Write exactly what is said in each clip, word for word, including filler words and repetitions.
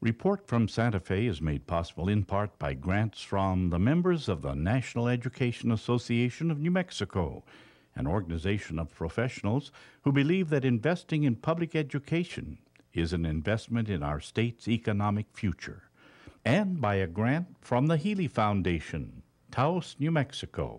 Report from Santa Fe is made possible in part by grants from the members of the National Education Association of New Mexico, an organization of professionals who believe that investing in public education is an investment in our state's economic future, and by a grant from the Healy Foundation, Taos, New Mexico.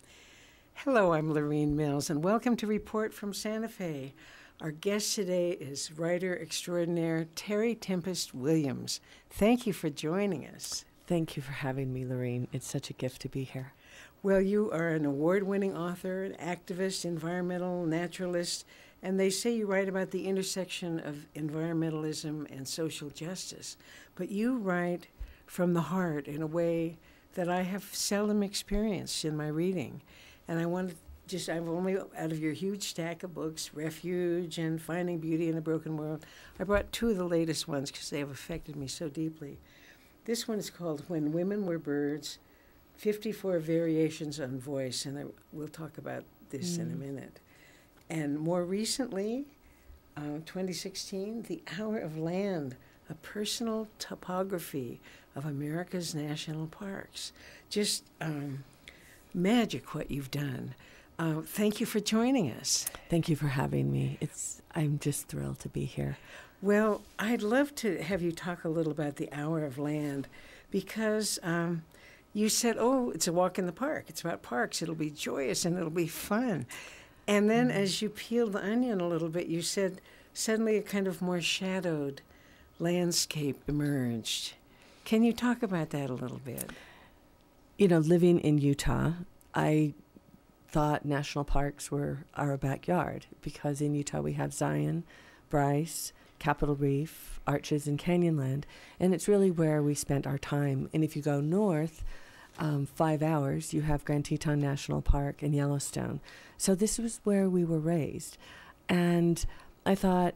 Hello, I'm Lorene Mills, and welcome to Report from Santa Fe. Our guest today is writer extraordinaire Terry Tempest Williams. Thank you for joining us. Thank you for having me, Lorene. It's such a gift to be here. Well, you are an award-winning author, an activist, environmental naturalist, and they say you write about the intersection of environmentalism and social justice. But you write from the heart in a way that I have seldom experienced in my reading. And I want to just, I've only, out of your huge stack of books, Refuge and Finding Beauty in a Broken World, I brought two of the latest ones because they have affected me so deeply. This one is called When Women Were Birds, fifty-four Variations on Voice, and I, we'll talk about this mm. in a minute. And more recently, uh, twenty sixteen, The Hour of Land, a personal topography of America's national parks. Just um, magic what you've done. Uh, thank you for joining us. Thank you for having me. It's I'm just thrilled to be here. Well, I'd love to have you talk a little about The Hour of Land, because um, you said, oh, it's a walk in the park. It's about parks. It'll be joyous and it'll be fun. And then mm. as you peeled the onion a little bit, you said suddenly a kind of more shadowed landscape emerged. Can you talk about that a little bit? You know, living in Utah, I thought national parks were our backyard because in Utah we have Zion, Bryce, Capitol Reef, Arches, and Canyonland, and it's really where we spent our time. And if you go north um, five hours, you have Grand Teton National Park and Yellowstone. So this was where we were raised. And I thought,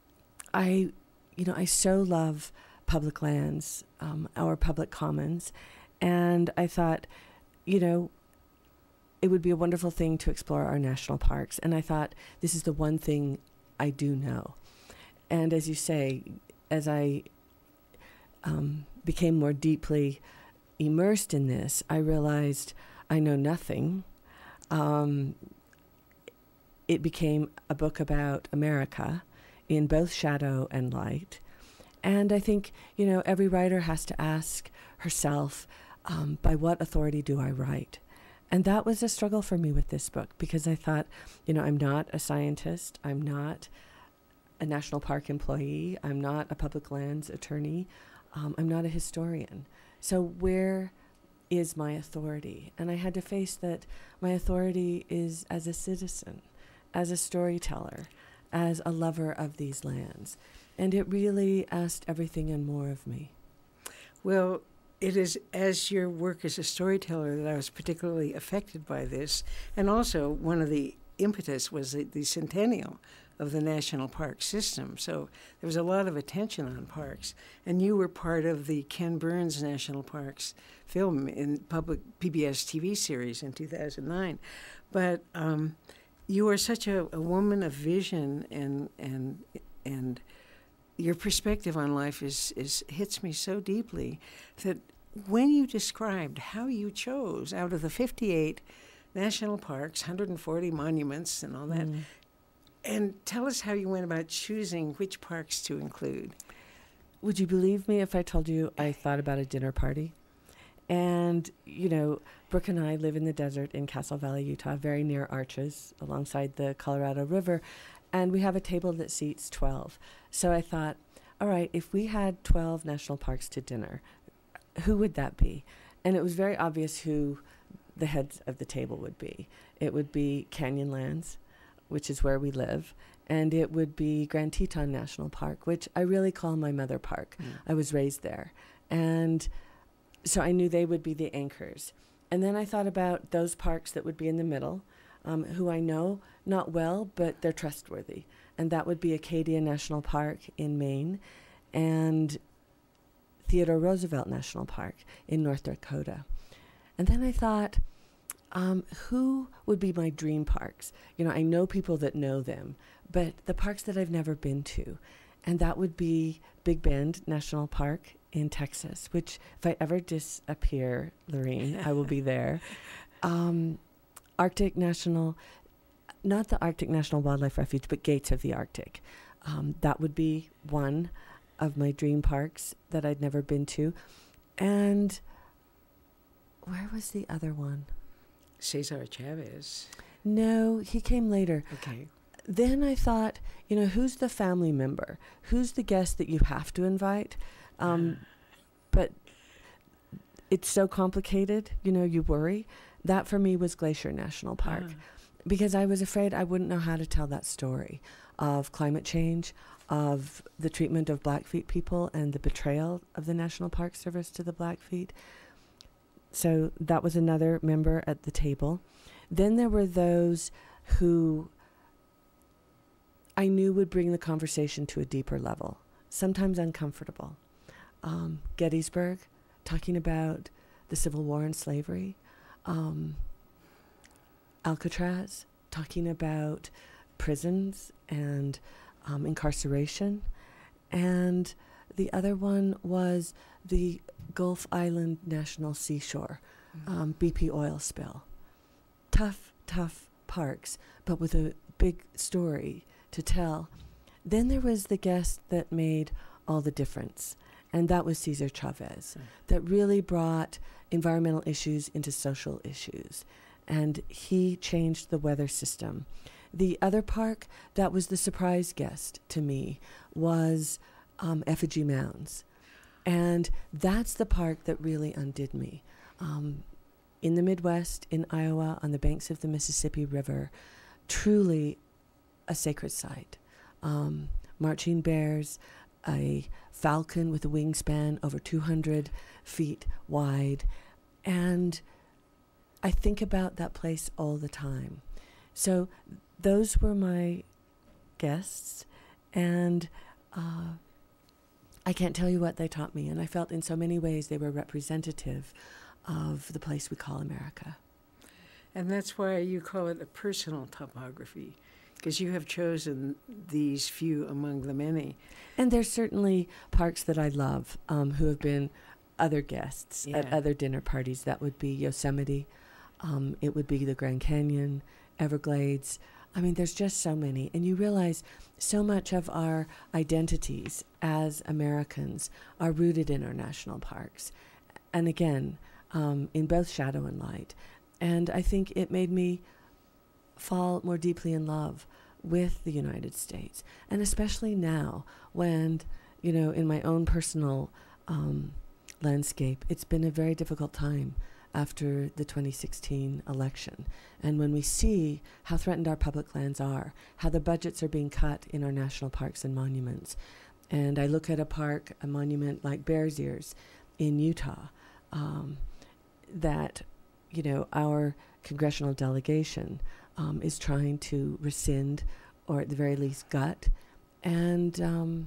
I, you know, I so love public lands, um, our public commons, and I thought, you know, it would be a wonderful thing to explore our national parks. And I thought, this is the one thing I do know. And as you say, as I um, became more deeply immersed in this, I realized I know nothing. Um, it became a book about America in both shadow and light. And I think, you know, every writer has to ask herself, um, by what authority do I write? And that was a struggle for me with this book because I thought, you know, I'm not a scientist. I'm not a national park employee. I'm not a public lands attorney. Um, I'm not a historian. So where is my authority? And I had to face that my authority is as a citizen, as a storyteller, as a lover of these lands. And it really asked everything and more of me. Well, it is as your work as a storyteller that I was particularly affected by this. And also, one of the impetus was the, the centennial of the national park system. So there was a lot of attention on parks. And you were part of the Ken Burns National Parks film in public P B S T V series in two thousand nine. But um, you are such a, a woman of vision, and and and your perspective on life is, is hits me so deeply that when you described how you chose out of the fifty-eight national parks, one hundred forty monuments and all that, mm. and tell us how you went about choosing which parks to include. Would you believe me if I told you I thought about a dinner party? And, you know, Brooke and I live in the desert in Castle Valley, Utah, very near Arches, alongside the Colorado River, and we have a table that seats twelve. So I thought, all right, if we had twelve national parks to dinner, who would that be? And it was very obvious who the heads of the table would be. It would be Canyonlands, which is where we live, and it would be Grand Teton National Park, which I really call my mother park. Mm. I was raised there. And so I knew they would be the anchors. And then I thought about those parks that would be in the middle, um, who I know not well, but they're trustworthy. And that would be Acadia National Park in Maine and Theodore Roosevelt National Park in North Dakota. And then I thought, um, who would be my dream parks? You know, I know people that know them, but the parks that I've never been to. and that would be Big Bend National Park in Texas, which if I ever disappear, Lorene, I will be there. Um, Arctic National, not the Arctic National Wildlife Refuge, but Gates of the Arctic. Um, that would be one of my dream parks that I'd never been to. And where was the other one? Cesar Chavez. No, he came later. Okay. Then I thought, you know, who's the family member? Who's the guest that you have to invite? Um, but it's so complicated, you know, you worry. That for me was Glacier National Park, Ah. because I was afraid I wouldn't know how to tell that story of climate change, of the treatment of Blackfeet people and the betrayal of the National Park Service to the Blackfeet. So that was another member at the table. Then there were those who I knew would bring the conversation to a deeper level, sometimes uncomfortable. Um, Gettysburg, talking about the Civil War and slavery. Um, Alcatraz, talking about prisons and um, incarceration. And the other one was the Gulf Island National Seashore, Mm-hmm. um, B P oil spill. Tough, tough parks, but with a big story to tell. Then there was the guest that made all the difference, and that was Cesar Chavez, Mm. that really brought environmental issues into social issues, and he changed the weather system. The other park that was the surprise guest to me was um, Effigy Mounds, and that's the park that really undid me. Um, in the Midwest, in Iowa, on the banks of the Mississippi River, truly a sacred site. Um, marching bears, a falcon with a wingspan over two hundred feet wide. And I think about that place all the time. So those were my guests. And uh, I can't tell you what they taught me. And I felt in so many ways they were representative of the place we call America. And that's why you call it a personal topography, because you have chosen these few among the many. And there's certainly parks that I love um, who have been other guests Yeah. at other dinner parties. That would be Yosemite. Um, it would be the Grand Canyon, Everglades. I mean, there's just so many. And you realize so much of our identities as Americans are rooted in our national parks. And again, um, in both shadow and light. And I think it made me fall more deeply in love with the United States. And especially now when, you know, in my own personal um, landscape, it's been a very difficult time after the twenty sixteen election. And when we see how threatened our public lands are, how the budgets are being cut in our national parks and monuments. And I look at a park, a monument like Bears Ears in Utah, um, that, you know, our congressional delegation um, is trying to rescind or at the very least gut. And um,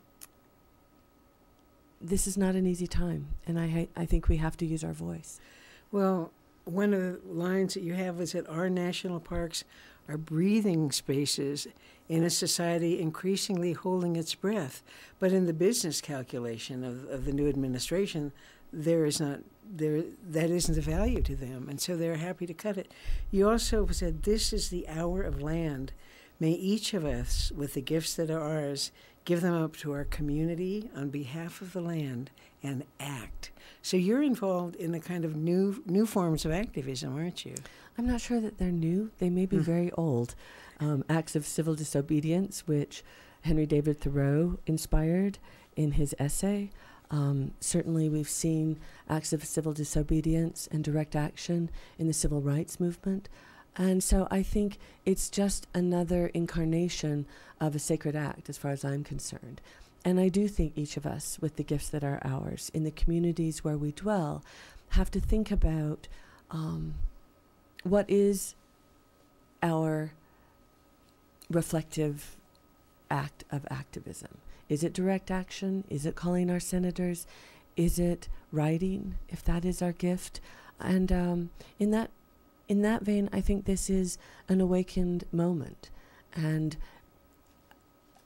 this is not an easy time. And I, ha- I think we have to use our voice. Well, one of the lines that you have is that our national parks are breathing spaces in a society increasingly holding its breath. But in the business calculation of, of the new administration, there is not there that isn't a value to them, and so they're happy to cut it. You also said, this is the hour of land. May each of us, with the gifts that are ours, give them up to our community on behalf of the land and act. So you're involved in a kind of new new forms of activism, aren't you? I'm not sure that they're new. They may be Mm. very old. Um, acts of civil disobedience, which Henry David Thoreau inspired in his essay. Um, certainly we've seen acts of civil disobedience and direct action in the civil rights movement. And so I think it's just another incarnation of a sacred act as far as I'm concerned. And I do think each of us, with the gifts that are ours, in the communities where we dwell, have to think about um, what is our reflective act of activism. Is it direct action? Is it calling our senators? Is it writing, if that is our gift? And um, in that in that vein, I think this is an awakened moment. And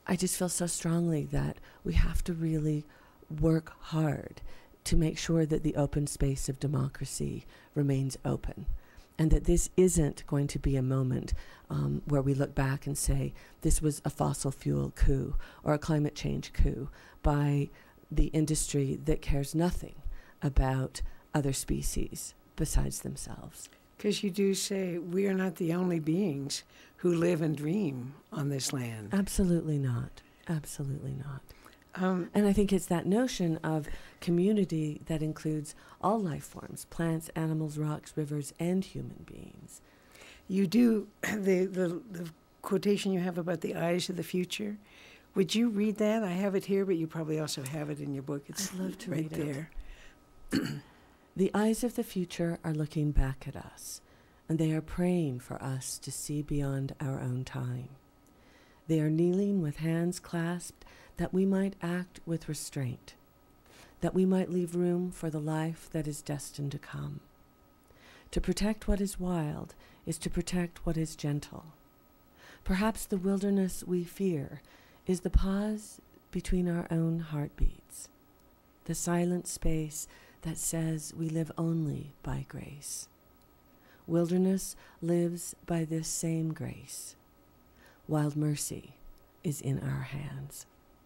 I just feel so strongly that we have to really work hard to make sure that the open space of democracy remains open, and that this isn't going to be a moment um, where we look back and say, this was a fossil fuel coup or a climate change coup by the industry that cares nothing about other species besides themselves. Because you do say we are not the only beings who live and dream on this land. Absolutely not. Absolutely not. Um, and I think it's that notion of community that includes all life forms, plants, animals, rocks, rivers, and human beings. You do, the, the, the quotation you have about the eyes of the future, would you read that? I have it here, but you probably also have it in your book. It's I'd love to right read it. there. The eyes of the future are looking back at us, and they are praying for us to see beyond our own time. They are kneeling with hands clasped that we might act with restraint, that we might leave room for the life that is destined to come. To protect what is wild is to protect what is gentle. Perhaps the wilderness we fear is the pause between our own heartbeats, the silent space that says we live only by grace. Wilderness lives by this same grace. Wild mercy is in our hands.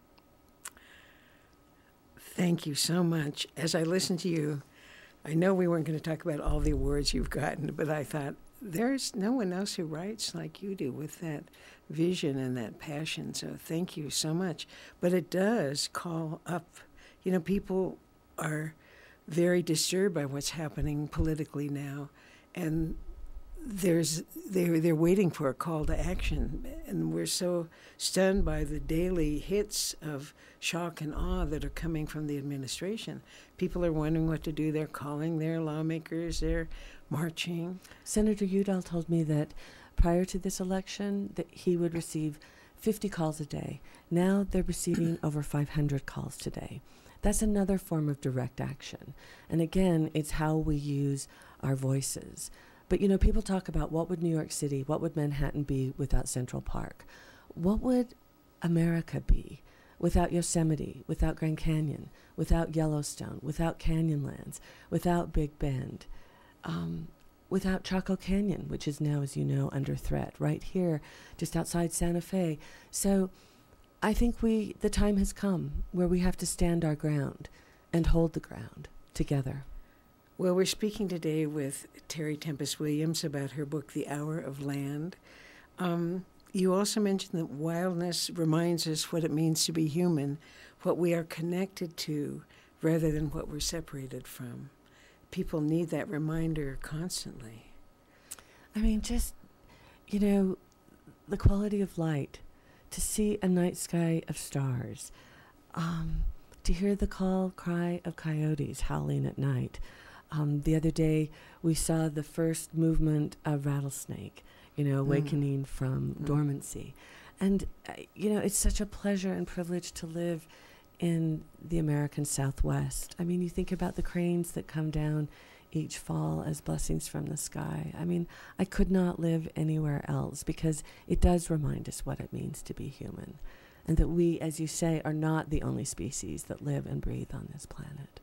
Thank you so much. As I listened to you, I know we weren't going to talk about all the awards you've gotten, but I thought there's no one else who writes like you do with that vision and that passion. So thank you so much. But it does call up, you know, people are very disturbed by what's happening politically now, and there's they're they're waiting for a call to action, and we're so stunned by the daily hits of shock and awe that are coming from the administration. People are wondering what to do. They're calling their lawmakers. They're marching. Senator Udall told me that prior to this election that he would receive fifty calls a day. Now they're receiving over five hundred calls today. That's another form of direct action. And again, it's how we use our voices. But, you know, people talk about what would New York City, what would Manhattan be without Central Park? What would America be without Yosemite, without Grand Canyon, without Yellowstone, without Canyonlands, without Big Bend, um, without Chaco Canyon, which is now, as you know, under threat, right here, just outside Santa Fe. So I think we the time has come where we have to stand our ground and hold the ground together. Well, we're speaking today with Terry Tempest Williams about her book, The Hour of Land. Um, you also mentioned that wildness reminds us what it means to be human, what we are connected to rather than what we're separated from. People need that reminder constantly. I mean, just, you know, the quality of light, to see a night sky of stars, um, to hear the call cry of coyotes howling at night. Um, the other day, we saw the first movement of rattlesnake, you know, awakening mm. from mm. dormancy. And, uh, you know, it's such a pleasure and privilege to live in the American Southwest. I mean, you think about the cranes that come down each fall as blessings from the sky. I mean, I could not live anywhere else because it does remind us what it means to be human, and that we, as you say, are not the only species that live and breathe on this planet.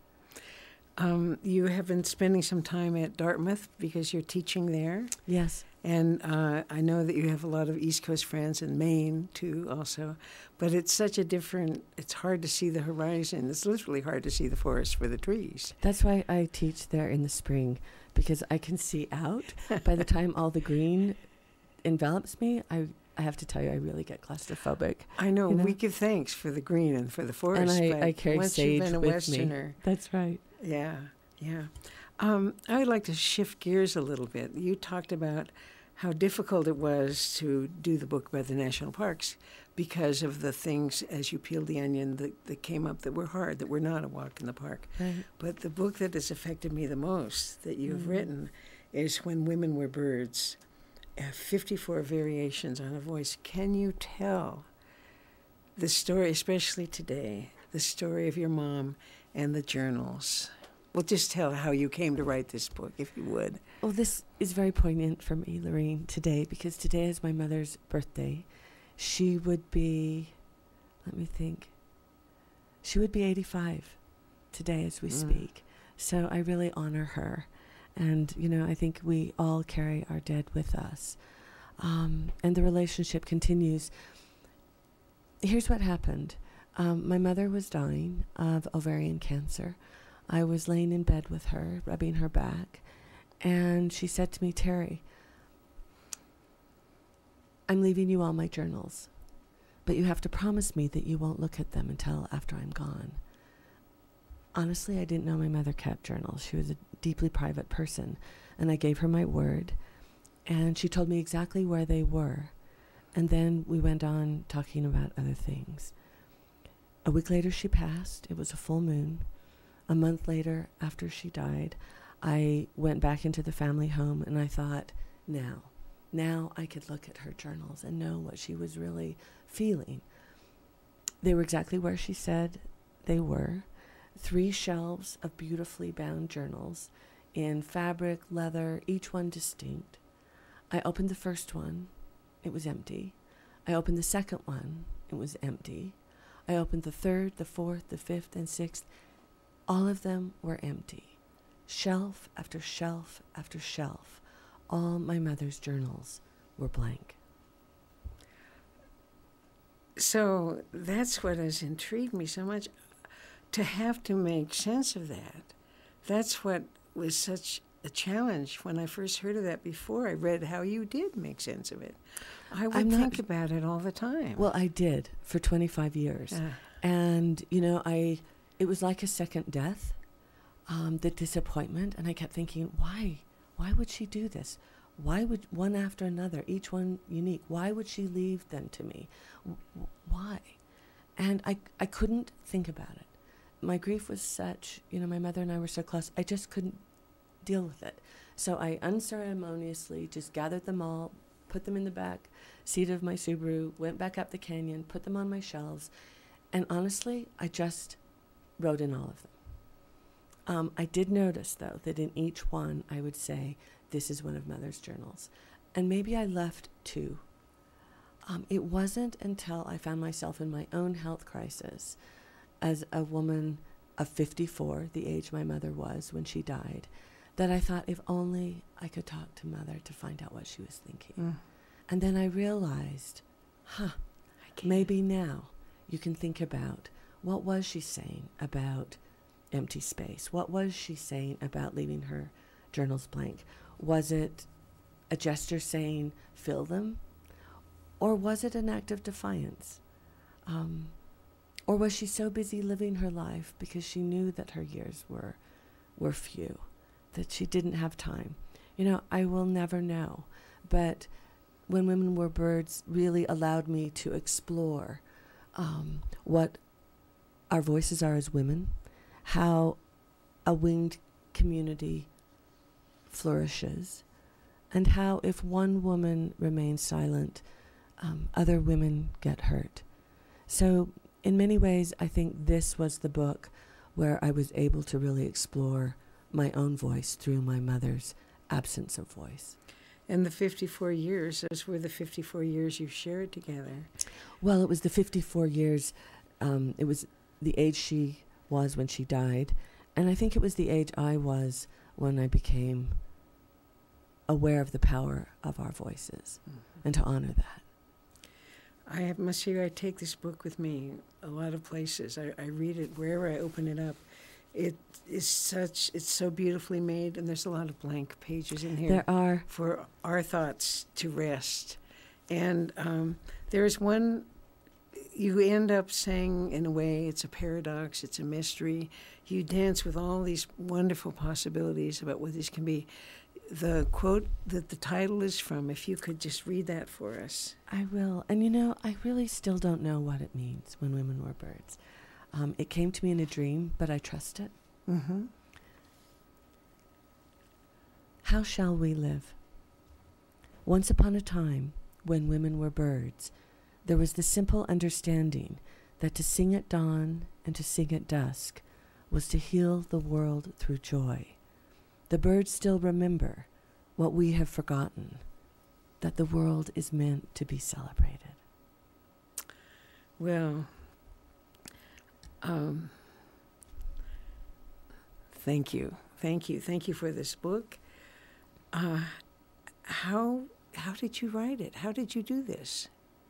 Um, you have been spending some time at Dartmouth because you're teaching there. Yes. And uh, I know that you have a lot of East Coast friends in Maine, too, also. But it's such a different, it's hard to see the horizon. It's literally hard to see the forest for the trees. That's why I teach there in the spring, because I can see out. By the time all the green envelops me, I I have to tell you, I really get claustrophobic. I know. You know? We give thanks for the green and for the forest. And I, but I carry once sage you've been a with Westerner, me. That's right. Yeah, yeah. Um, I would like to shift gears a little bit. You talked about how difficult it was to do the book about the national parks because of the things, as you peeled the onion, that, that came up that were hard, that were not a walk in the park. Right. But the book that has affected me the most that you've mm-hmm. written is When Women Were Birds, uh, fifty-four variations on a voice. Can you tell the story, especially today, the story of your mom and the journals? Well, just tell how you came to write this book, if you would. Well, this is very poignant for me, Lorene, today, because today is my mother's birthday. She would be let me think. She would be eighty-five today as we mm. speak. So I really honor her. And, you know, I think we all carry our dead with us. Um, and the relationship continues. Here's what happened. Um, my mother was dying of ovarian cancer. I was laying in bed with her, rubbing her back. And she said to me, Terry, I'm leaving you all my journals, but you have to promise me that you won't look at them until after I'm gone. Honestly, I didn't know my mother kept journals. She was a deeply private person, and I gave her my word, and she told me exactly where they were, and then we went on talking about other things. A week later, she passed. It was a full moon. A month later, after she died, I went back into the family home, and I thought, now, now I could look at her journals and know what she was really feeling. They were exactly where she said they were. Three shelves of beautifully bound journals in fabric, leather, each one distinct. I opened the first one. It was empty. I opened the second one. It was empty. I opened the third, the fourth, the fifth, and sixth. All of them were empty. Shelf after shelf after shelf. All my mother's journals were blank. So that's what has intrigued me so much. To have to make sense of that, that's what was such a challenge when I first heard of that before I read how you did make sense of it. I would I'm think not, about it all the time. Well, I did for twenty-five years. Uh. And, you know, I it was like a second death, um, the disappointment. And I kept thinking, why? Why would she do this? Why would one after another, each one unique, why would she leave them to me? W- why? And I, I couldn't think about it. My grief was such, you know, my mother and I were so close, I just couldn't deal with it. So I unceremoniously just gathered them all, put them in the back seat of my Subaru, went back up the canyon, put them on my shelves, and honestly, I just wrote in all of them. Um, I did notice, though, that in each one I would say, this is one of Mother's journals. And maybe I left two. Um, it wasn't until I found myself in my own health crisis as a woman of fifty-four, the age my mother was when she died, that I thought if only I could talk to Mother to find out what she was thinking. Mm. And then I realized, huh, I maybe now you can think about what was she saying about empty space? What was she saying about leaving her journals blank? Was it a gesture saying, fill them? Or was it an act of defiance? Um, Or was she so busy living her life because she knew that her years were were few, that she didn't have time? You know, I will never know. But When Women Were Birds really allowed me to explore um, what our voices are as women, how a winged community flourishes, and how if one woman remains silent, um, other women get hurt. So in many ways, I think this was the book where I was able to really explore my own voice through my mother's absence of voice. And the fifty-four years, those were the fifty-four years you shared together. Well, it was the fifty-four years. Um, it was the age she was when she died. And I think it was the age I was when I became aware of the power of our voices, mm-hmm. and to honor that. I have, must say, I take this book with me a lot of places. I, I read it wherever I open it up. It is such, it's so beautifully made, and there's a lot of blank pages in here. There are. For our thoughts to rest. And um, there's one, you end up saying, in a way, it's a paradox, it's a mystery. You dance with all these wonderful possibilities about what this can be. The quote that the title is from, if you could just read that for us. I will. And you know, I really still don't know what it means, When Women Were Birds. Um, it came to me in a dream, but I trust it. Mm-hmm. How shall we live? Once upon a time, when women were birds, there was the simple understanding that to sing at dawn and to sing at dusk was to heal the world through joy. The birds still remember what we have forgotten, that the world is meant to be celebrated. Well, Um, thank you, thank you, thank you for this book. Uh, how how did you write it? How did you do this?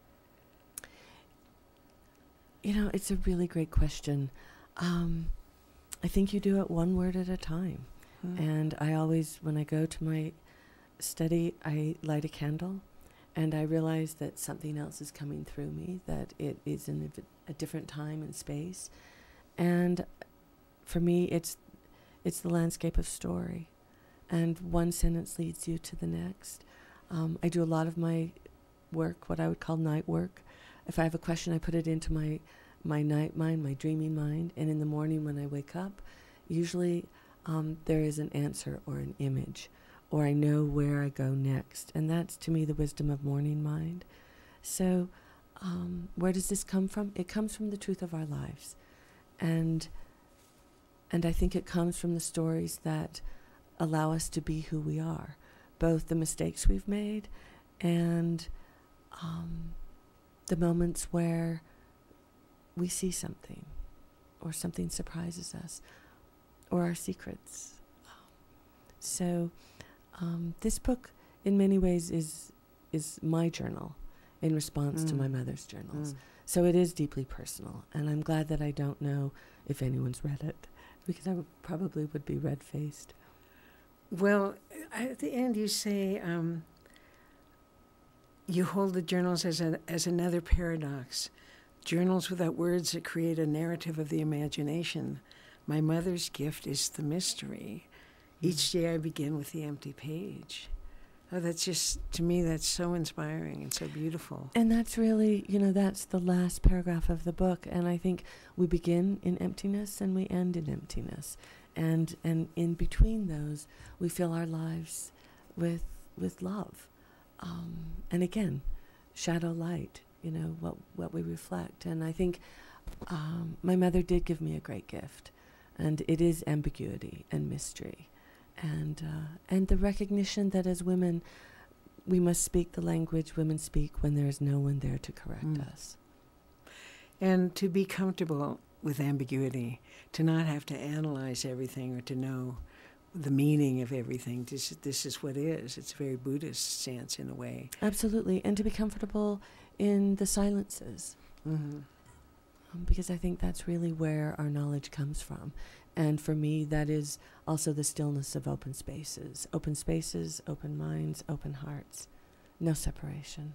You know, it's a really great question. Um, I think you do it one word at a time. Mm. And I always, when I go to my study, I light a candle, and I realize that something else is coming through me, that it is in a, a different time and space. And for me, it's it's the landscape of story. And one sentence leads you to the next. Um, I do a lot of my work, what I would call night work. If I have a question, I put it into my, my night mind, my dreaming mind, and in the morning when I wake up, usually um, there is an answer or an image, or I know where I go next. And that's, to me, the wisdom of morning mind. So um, where does this come from? It comes from the truth of our lives. And, and I think it comes from the stories that allow us to be who we are, both the mistakes we've made and um, the moments where we see something, or something surprises us, or our secrets. So um, this book, in many ways, is is my journal in response mm. to my mother's journals. Mm. So it is deeply personal, and I'm glad that I don't know if anyone's read it, because I would probably would be red-faced. Well, at the end you say um, you hold the journals as a, as another paradox. Journals without words that create a narrative of the imagination. My mother's gift is the mystery. Mm. Each day I begin with the empty page. Oh, that's just, to me, that's so inspiring and so beautiful. And that's really, you know, that's the last paragraph of the book. And I think we begin in emptiness and we end in emptiness. And and in between those, we fill our lives with with love. Um, and again, shadow light, you know, what, what we reflect. And I think um, my mother did give me a great gift. And it is ambiguity and mystery. And uh, and the recognition that as women, we must speak the language women speak when there is no one there to correct mm. us. And to be comfortable with ambiguity, to not have to analyze everything or to know the meaning of everything. This, this is what is. It's a very Buddhist stance in a way. Absolutely. And to be comfortable in the silences. Mm-hmm. Um, because I think that's really where our knowledge comes from. And for me, that is also the stillness of open spaces. Open spaces, open minds, open hearts. No separation.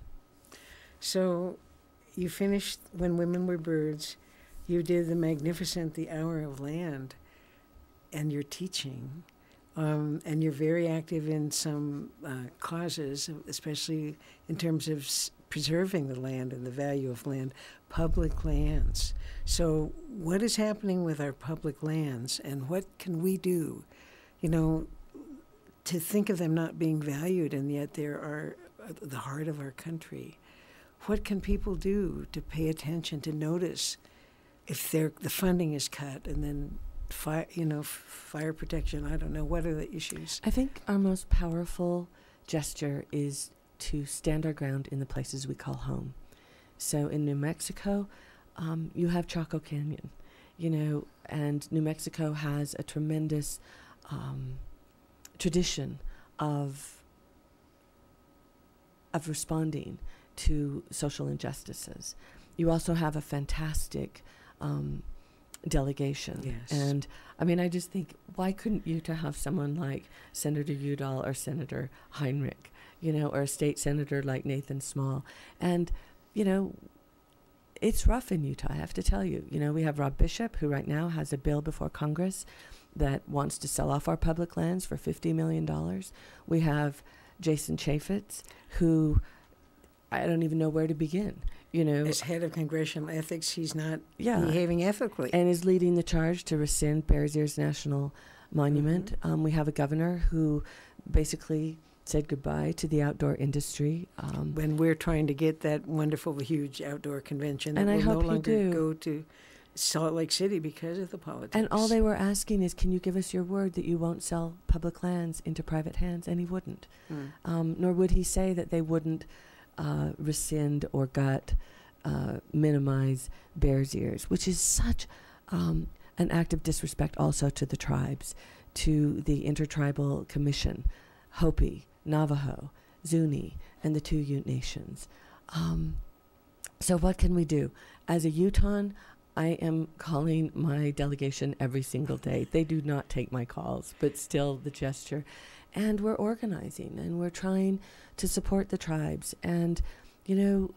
So you finished When Women Were Birds. You did the magnificent The Hour of Land, and you're teaching. Um, and you're very active in some uh, causes, especially in terms of s- preserving the land and the value of land, public lands. So what is happening with our public lands, and what can we do, you know, to think of them not being valued, and yet they are the heart of our country? What can people do to pay attention, to notice if they're, the funding is cut, and then fire, you know, f- fire protection, I don't know, what are the issues? I think our most powerful gesture is to stand our ground in the places we call home. So in New Mexico, um, you have Chaco Canyon, you know, and New Mexico has a tremendous um, tradition of of responding to social injustices. You also have a fantastic um, delegation. Yes. And I mean, I just think, why couldn't Utah have someone like Senator Udall or Senator Heinrich, you know, or a state senator like Nathan Small? And, you know, it's rough in Utah, I have to tell you. You know, we have Rob Bishop, who right now has a bill before Congress that wants to sell off our public lands for fifty million dollars. We have Jason Chaffetz, who I don't even know where to begin. You know, as head of congressional ethics, he's not yeah. behaving ethically. And is leading the charge to rescind Bears Ears National Monument. Mm-hmm. Um, we have a governor who basically said goodbye to the outdoor industry. Um, when we're trying to get that wonderful, huge outdoor convention that and will I hope no longer do. go to Salt Lake City because of the politics. And all they were asking is, can you give us your word that you won't sell public lands into private hands? And he wouldn't. Mm. Um, nor would he say that they wouldn't uh, rescind or gut, uh, minimize Bears Ears, which is such Um, an act of disrespect also to the tribes, to the Intertribal Commission, Hopi, Navajo, Zuni, and the two Ute Nations. Um, so what can we do? As a Utahn, I am calling my delegation every single day. They do not take my calls, but still the gesture. And we're organizing, and we're trying to support the tribes. And, you know,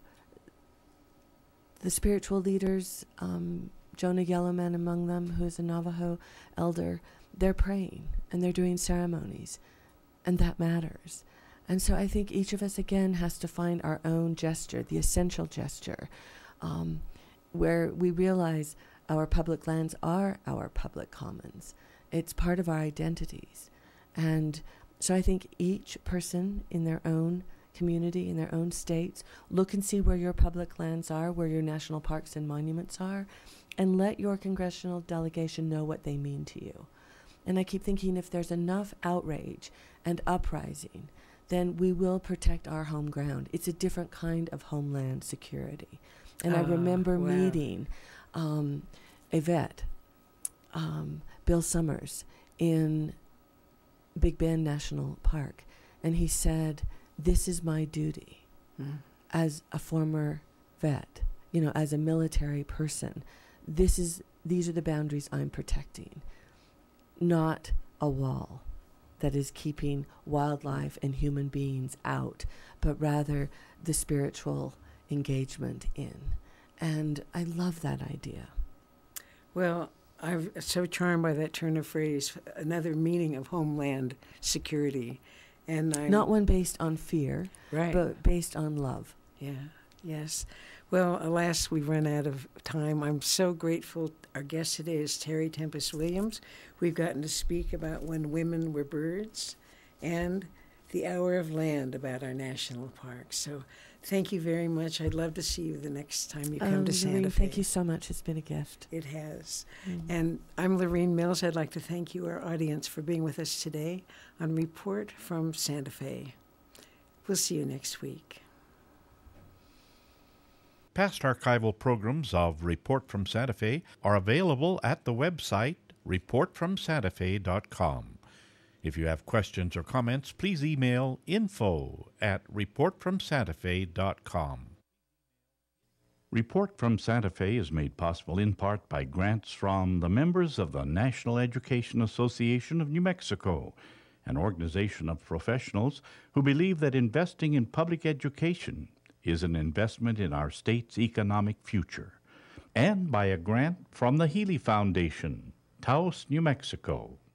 the spiritual leaders, um, Jonah Yellowman among them, who is a Navajo elder, they're praying, and they're doing ceremonies, and that matters. And so I think each of us, again, has to find our own gesture, the essential gesture, um, where we realize our public lands are our public commons. It's part of our identities. And so I think each person in their own community, in their own states, look and see where your public lands are, where your national parks and monuments are, and let your congressional delegation know what they mean to you. And I keep thinking, if there's enough outrage and uprising, then we will protect our home ground. It's a different kind of homeland security. And uh, I remember wow. meeting um, a vet, um, Bill Summers, in Big Bend National Park. And he said, this is my duty mm. as a former vet, you know, as a military person. This is, these are the boundaries I'm protecting, not a wall that is keeping wildlife and human beings out, but rather the spiritual engagement in. And I love that idea. Well, I'm so charmed by that turn of phrase, another meaning of homeland security. And I'm not one based on fear, right. but based on love. Yeah, yes. Well, alas, we've run out of time. I'm so grateful. Our guest today is Terry Tempest Williams. We've gotten to speak about When Women Were Birds and The Hour of Land about our national parks. So thank you very much. I'd love to see you the next time you come um, to Santa Lorene, Fe. Thank you so much. It's been a gift. It has. Mm. And I'm Lorene Mills. I'd like to thank you, our audience, for being with us today on Report from Santa Fe. We'll see you next week. Past archival programs of Report from Santa Fe are available at the website report from santa fe dot com. If you have questions or comments, please email info at report from santa fe dot com. Report from Santa Fe is made possible in part by grants from the members of the National Education Association of New Mexico, an organization of professionals who believe that investing in public education is an investment in our state's economic future, and by a grant from the Healy Foundation, Taos, New Mexico.